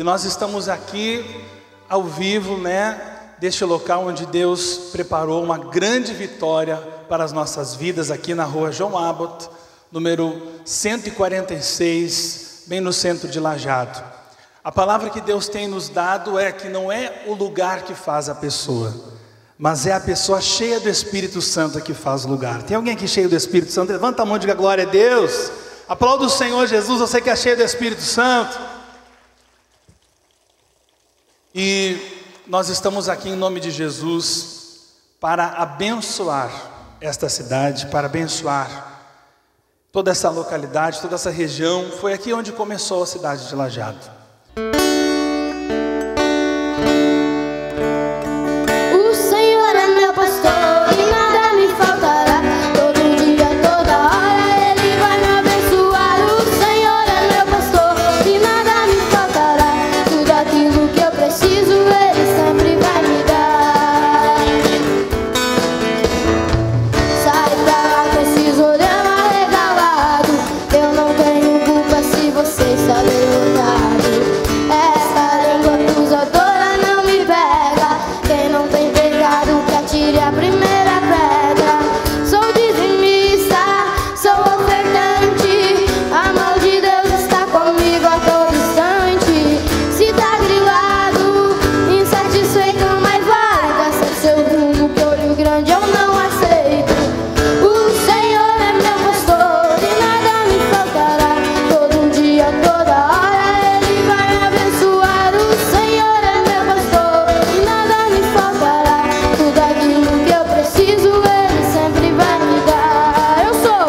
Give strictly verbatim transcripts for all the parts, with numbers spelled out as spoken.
E nós estamos aqui ao vivo, né, deste local onde Deus preparou uma grande vitória para as nossas vidas, aqui na rua João Abbott, número cento e quarenta e seis, bem no centro de Lajeado. A palavra que Deus tem nos dado é que não é o lugar que faz a pessoa, mas é a pessoa cheia do Espírito Santo que faz o lugar. Tem alguém aqui cheio do Espírito Santo? Levanta a mão e diga glória a Deus. Aplauda o Senhor Jesus, você que é cheio do Espírito Santo. E nós estamos aqui em nome de Jesus para abençoar esta cidade, para abençoar toda essa localidade, toda essa região. Foi aqui onde começou a cidade de Lajeado. O Senhor é meu pastor e nada me faltará. Todo dia, toda hora Ele vai me abençoar. O Senhor é meu pastor e nada me faltará. Tudo aquilo que eu preciso Ele sempre vai me dar. Sai pra lá com esses olhão arregalado. Eu não tenho culpa se você está derrotado. Essa língua acusadora não me pega. Quem não tem pecado que atire a primeira pedra. Sou dizimista, sou ofertante. A mão de Deus está comigo a todo instante. Se tá grilado, insatisfeito, mas vai gastar seu rumo, que olho grande eu não aceito. O Senhor é meu pastor e nada me faltará. Todo dia, toda hora Ele vai me abençoar. O Senhor é meu pastor e nada me faltará. Tudo aquilo que eu preciso Ele sempre vai me dar. Eu sou,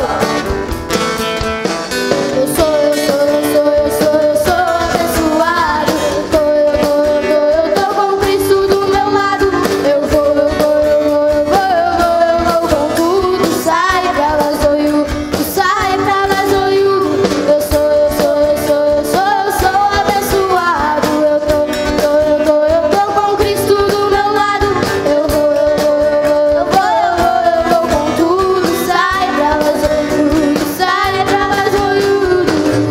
eu sou, eu sou, eu sou, eu sou, eu sou abençoado. Eu tô, eu tô, eu tô, eu tô com Cristo do meu lado. Eu vou, eu vou, eu vou, eu vou, eu vou, eu vou com tudo. Sai pra lá, zoiudo, sai pra lá, zoiudo. Eu sou, eu sou, eu sou, eu sou, eu sou abençoado. Eu tô, eu tô, eu tô, eu tô com Cristo do meu lado. Eu vou, eu vou, eu vou, eu vou, eu vou, eu vou com tudo. Sai pra lá, zoiudo, sai pra lá, zoiudo.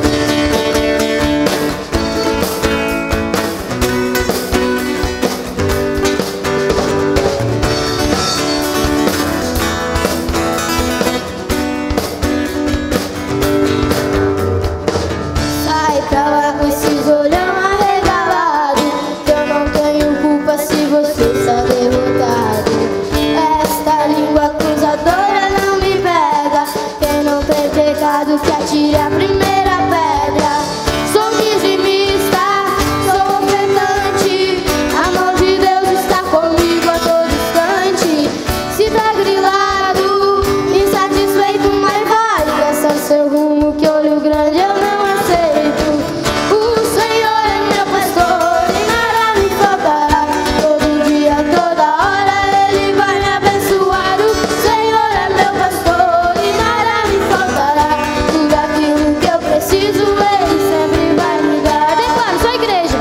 Sai pra lá com esses olhão arregalado. Eu não tenho culpa se você está derrotado. Esta língua acusadora não me pega. Quem não tem pecado que atire a primeira pedra. Sou dizimista, sou ofertante. A mão de Deus está comigo a todo instante. Se tá grilado, insatisfeito, mas vai gastar seu rumo, que olho grande eu não aceito. O Senhor é meu pastor e nada me faltará. Todo dia, toda hora Ele vai me abençoar. O Senhor é meu pastor e nada me faltará. Tudo aquilo que eu preciso Ele sempre vai me dar. Declaro, sou igreja.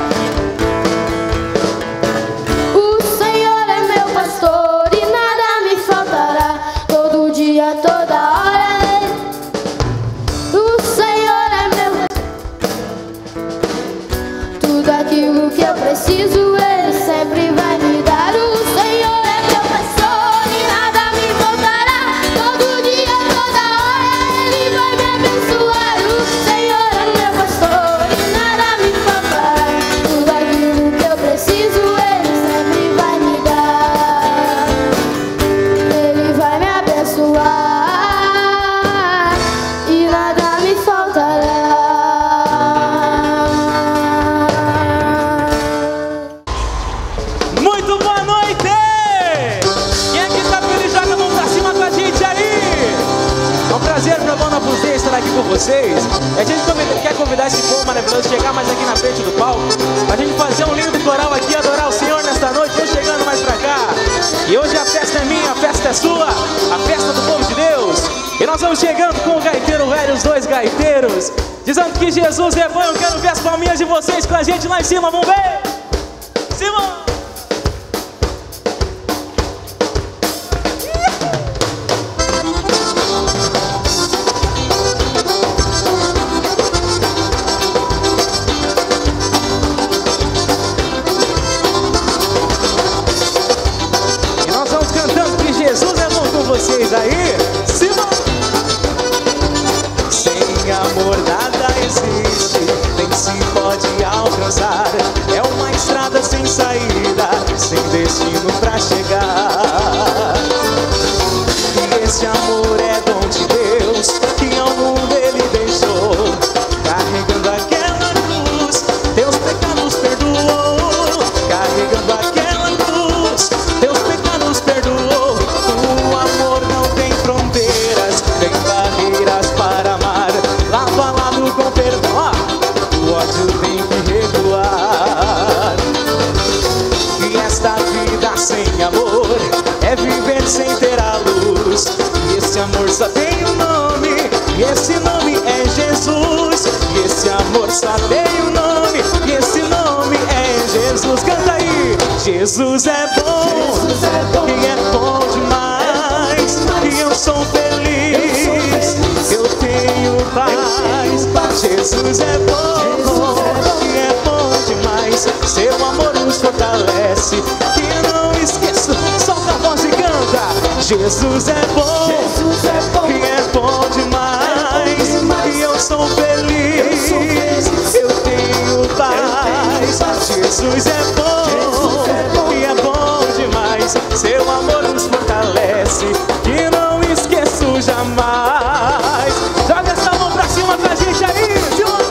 O Senhor é meu pastor e nada me faltará. Todo dia, toda hora Ele. O Senhor é meu. Tudo aquilo que eu preciso Ele sempre vai me dar. O Senhor é meu pastor e nada me faltará. Todo dia, toda hora Ele vai me abençoar. O Senhor é meu pastor e nada me faltará. Tudo aquilo que eu preciso Ele sempre vai me dar. Ele vai me abençoar e nada me faltará. Muito boa noite! Quem é que tá feliz, joga a mão pra cima com a gente aí! É um prazer pra Bona Buzeia estar aqui com vocês. A gente convida- quer convidar esse povo maravilhoso a chegar mais aqui na frente do palco, pra gente fazer um lindo coral aqui, adorar o Senhor nesta noite. Eu chegando mais pra cá. E hoje a festa é minha, a festa é sua, a festa do povo de Deus. E nós vamos chegando com o gaiteiro velho, os dois gaiteiros, dizendo que Jesus é bom. Eu quero ver as palminhas de vocês com a gente lá em cima, vamos ver? Cima! existe, nem se pode alcançar. É uma estrada sem saída, sem destino pra chegar. E esse amor é dom de Deus, que ao mundo ele deixou, carregando aquela cruz, teus pecados perdoou. Carregando aquela cruz, teus pecados perdoou. O amor não tem fronteiras, tem barreiras para amar. Lava lado com perdão, ó, o ódio tem que recuar. E esta vida sem amor é viver sem ter a luz. E esse amor só tem um nome, e esse nome é Jesus. E esse amor só tem um nome, e esse nome é Jesus. Canta aí! Jesus é bom, Jesus é bom, e é bom demais, e eu sou feliz, eu tenho paz. Jesus é bom, e é bom demais, seu amor nos fortalece, que eu não esqueço. Solta a voz e canta! Jesus é bom, Jesus é bom, e é bom demais, e eu sou feliz, eu tenho paz. Jesus é bom, e é bom demais, seu amor nos fortalece, que não esqueço jamais. Joga essa mão pra cima pra gente aí, Senhor.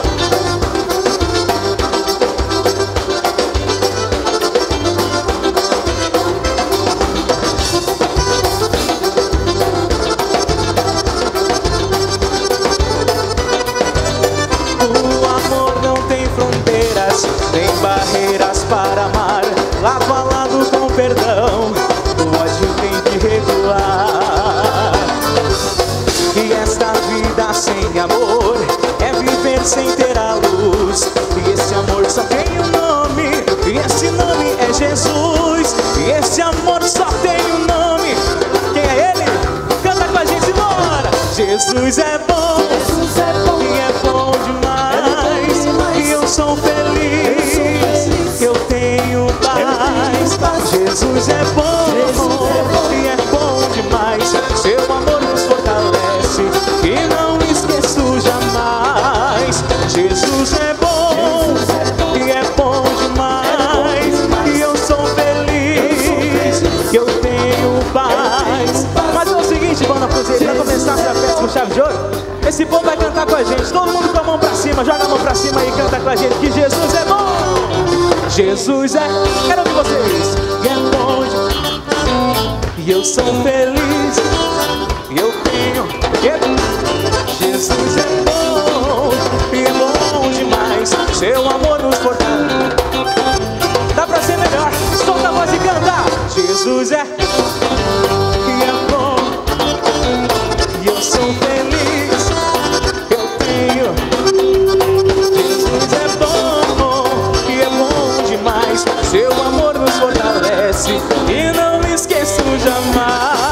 Tem barreiras para amar, lado a lado com perdão, o ódio tem que recuar. E esta vida sem amor é viver sem ter a luz. E esse amor só tem um nome, e esse nome é Jesus. E esse amor só tem um nome. Quem é ele? Canta com a gente, bora! Jesus é bom, Jesus é bom, e é bom demais, e eu sou feliz, eu tenho paz. Jesus é bom, e é bom demais, seu amor nos fortalece, e não esqueço jamais. Jesus é bom, e é bom demais, e eu sou feliz, eu tenho paz. Mas é o seguinte, banda Puzeira, pra começar essa festa com chave de ouro, esse povo vai cantar com a gente, todo mundo com a mão pra cima, joga a mão pra cima e canta com a gente, que Jesus é bom. Jesus é, quero ouvir vocês. E é bom, e eu sou feliz, e eu tenho, e é, Jesus é bom, e é bom demais, seu amor nos fortalece. Dá pra ser melhor, solta a voz e canta. Jesus é, e é bom, e eu sou feliz, eu tenho. Jesus é bom, e é bom demais, seu amor nos fortalece, e não esqueço jamais.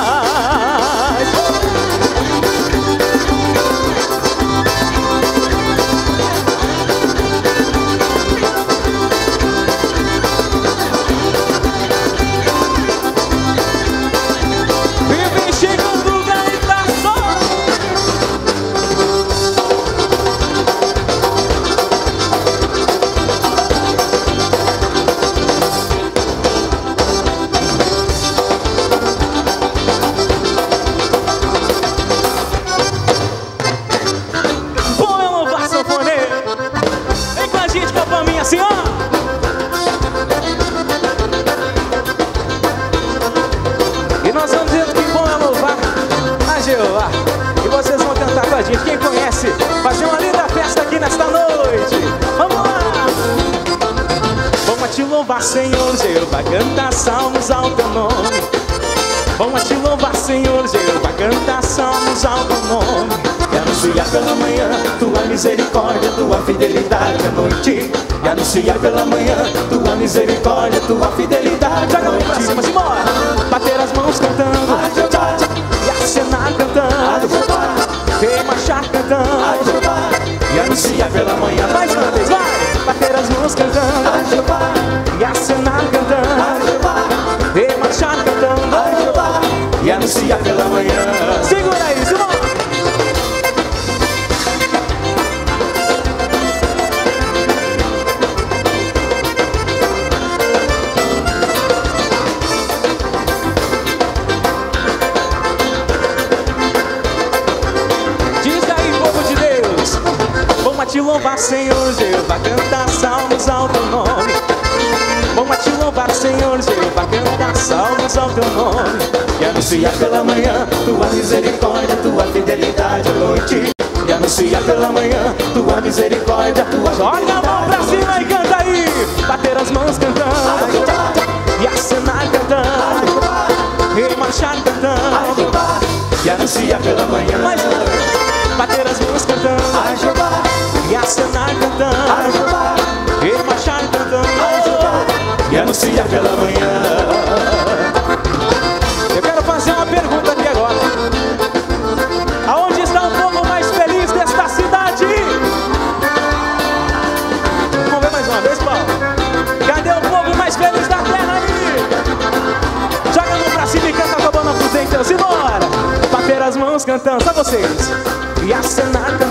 Vive chegando, gaita só. Põe um louvar sanfoneiro, vem com a gente, com a palminha assim, ó. E nós vamos dizendo que bom é louvar a Jeová. E vocês vão cantar com a gente. Quem conhece, fazer uma linda festa aqui nesta noite. Vamos lá! Vamos te louvar, Senhor Jeová, cantar salmos ao teu nome. Vamos te louvar, Senhor Jeová, cantar salmos ao teu nome. E anunciar pela manhã tua misericórdia, tua fidelidade à noite. E anunciar pela manhã tua misericórdia, tua fidelidade à noite. Pra cima, simbora! Bater as mãos cantando, e acenar cantando, e marchar cantando, e anunciar pela manhã. Mais uma vez, vai! Bater as mãos cantando, e acenar cantando, e marchar cantando, e anunciar pela manhã. Segura aí, simbora! louvar, Senhor, Jeová, cantar salmos ao teu nome. Bom é te louvar, Senhor, Jeová, cantar salmos ao teu nome. E anunciar pela manhã tua misericórdia, tua fidelidade à noite. E anunciar pela manhã tua misericórdia, tua fidelidade. Joga a mão pra cima e canta aí. Bater as mãos cantando e acenar cantando e marchar cantando. E anunciar pela manhã. Mais uma vez. Bater as mãos cantando e acenar cantando e marchar cantando e anunciar pela manhã. Eu quero fazer uma pergunta aqui agora. Aonde está o povo mais feliz desta cidade? Vamos ver mais uma vez, Paulo. Cadê o povo mais feliz da terra aí? Joga a mão pra cima e canta com a bola pro dentro. Simbora! Bater as mãos cantando, só vocês. E acenar cantando